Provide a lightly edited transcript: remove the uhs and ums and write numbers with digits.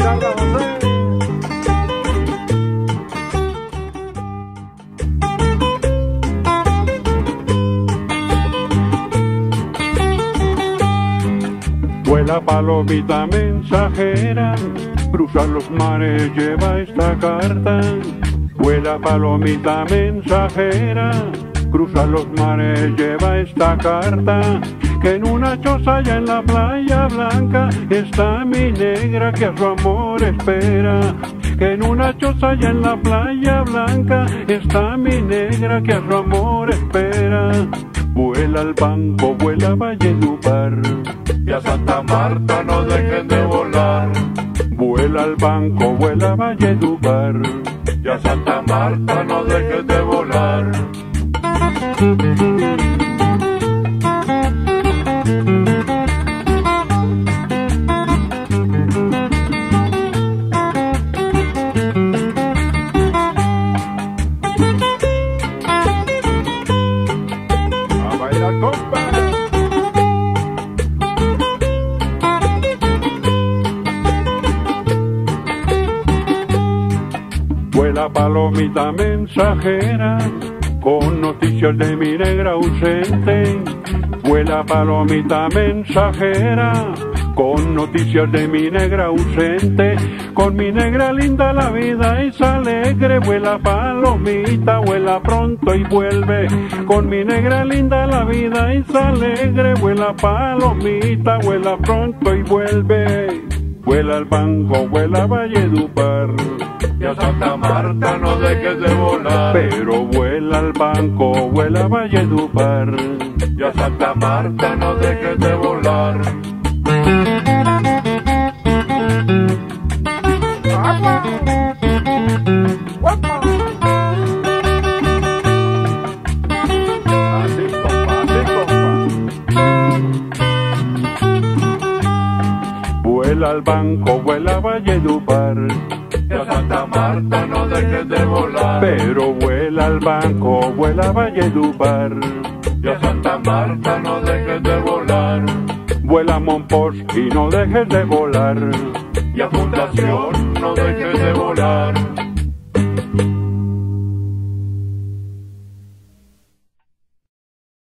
Ricardo José. Vuela palomita mensajera, cruza los mares, lleva esta carta. Vuela palomita mensajera, cruza los mares, lleva esta carta. Que en una choza allá en la playa blanca está mi negra que a su amor espera. Que en una choza allá en la playa blanca está mi negra que a su amor espera. Vuela al banco, vuela a Valledupar, y a Santa Marta no dejen de volar. Vuela al banco, vuela a Valledupar, y a Santa Marta no dejen de volar. a bailar compa. Vuela palomita mensajera, con noticias de mi negra ausente. Vuela palomita mensajera, con noticias de mi negra ausente. Con mi negra linda la vida es alegre. Vuela palomita, vuela pronto y vuelve. Con mi negra linda la vida es alegre. Vuela palomita, vuela pronto y vuelve. Vuela al banco, vuela a Valledupar, y a Santa Marta no dejes de volar. pero vuela al banco, vuela a Valledupar, y a Santa Marta no dejes de volar. Así, compa, así, compa. vuela al banco, vuela a Valledupar, Y a Santa Marta no dejes de volar. pero vuela al banco, vuela a Valledupar, Y a Santa Marta no dejes de volar. vuela a Monpós y no dejes de volar. Y a Fundación no dejes de volar.